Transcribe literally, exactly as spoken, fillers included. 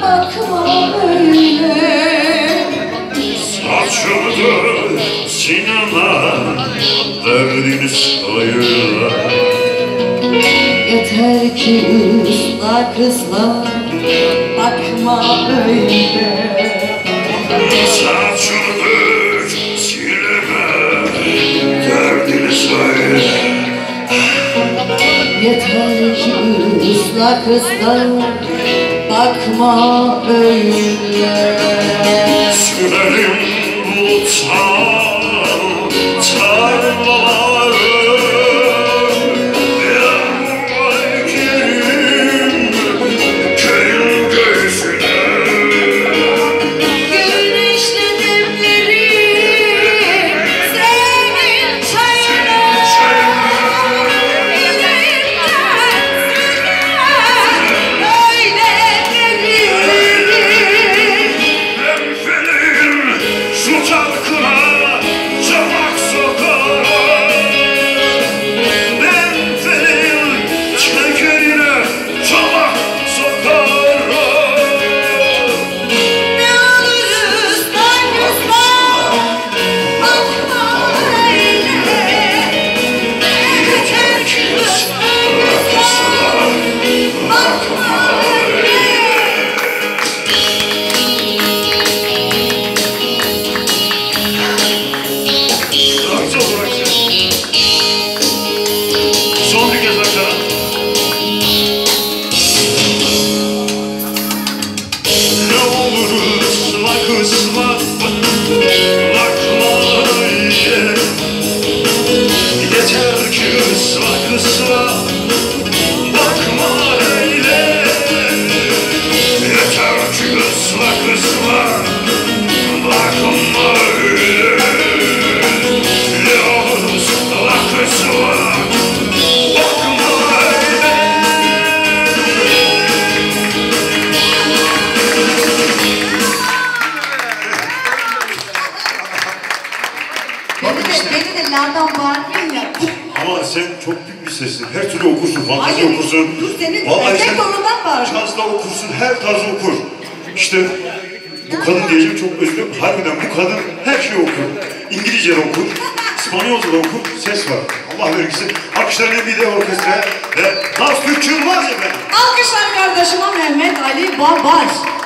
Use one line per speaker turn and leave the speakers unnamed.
bakma öyle.
Saçıldı sinema derdini söyle.
Yeter ki ısla kızla bakma öyle.
Saçıldı sinema derdini söyle.
Yeter ki ısla kızla bakma öyle.
Sürerim bulutlar tarlaları, yağmur ekerim köyün göğsüne.
Güneşli demleri senin çayına, yüreğimden öyle derim.
Ben felin şu çarkına çamak sokarım. Ben felin çekerine çamak sokarım.
Ne oluruz da kızlar bakma öyle. Yeter ki ısla kızlar bakma öyle.
Bıraksa bıraksa. Son bir kez bakalım. Ne olur ısla kısma bakma öyle. Yeter ki ısla kısma bakma öyle. Yeter ki ısla kısma bakma öyle. Ne olur ısla kısma bakma öyle.
Beni de, beni de nereden bağırmıyorsun ya?
Ama sen çok büyük bir sessin. Her türlü okursun, fantezi
Hayır,
okursun.
dur senin
Vallahi
erkek
sen
tonundan bağırıyorsun.
cazda okursun, her tarzı okur. İşte bu kadın diyeceğim, çok özür dilerim. Harbiden bu kadın her şeyi okur. İngilizce de okur, İspanyolca da okur, ses var. Allah vergisi. Alkışlarla bir de orkestra ve Naz Türk Yılmaz efendim.
Alkışlar kardeşime Mehmet Ali Babaş.